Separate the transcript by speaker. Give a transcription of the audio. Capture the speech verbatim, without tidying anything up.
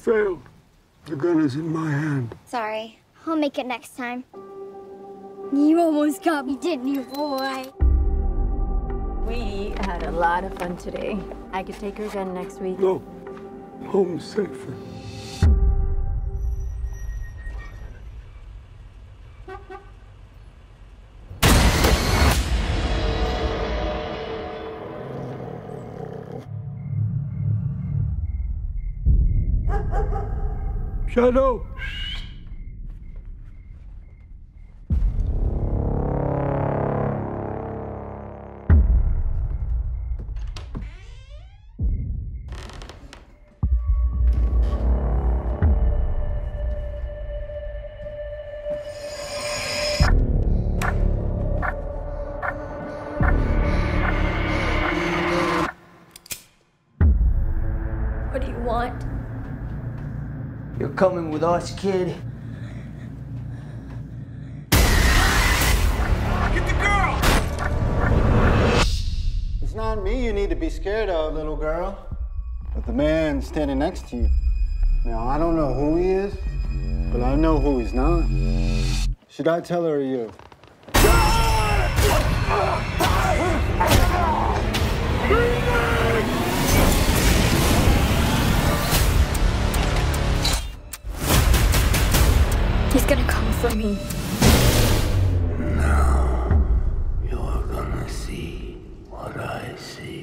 Speaker 1: failed. The gun is in my hand.
Speaker 2: Sorry. I'll make it next time. You almost got me, didn't you, boy?
Speaker 3: We had a lot of fun today. I could take her again next week.
Speaker 1: No. Home's safer. Shadow!
Speaker 2: What do you want?
Speaker 4: You're coming with us, kid.
Speaker 5: Get the girl!
Speaker 6: It's not me you need to be scared of, little girl, but the man standing next to you. Now, I don't know who he is, but I know who he's not. Should I tell her or you?
Speaker 2: He's gonna come for me.
Speaker 7: Now, you're gonna see what I see.